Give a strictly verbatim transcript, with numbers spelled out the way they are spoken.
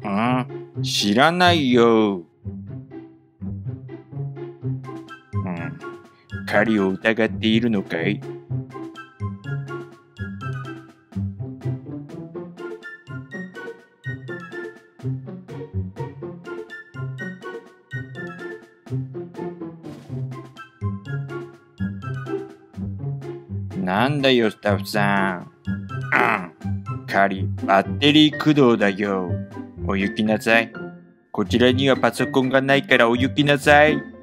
ん？知らないよ。うん。狩りを疑っているのかい？なんだよ、スタッフさん。うん。狩り、バッテリー駆動だよ。お行きなさい。こちらにはパソコンがないからお行きなさい。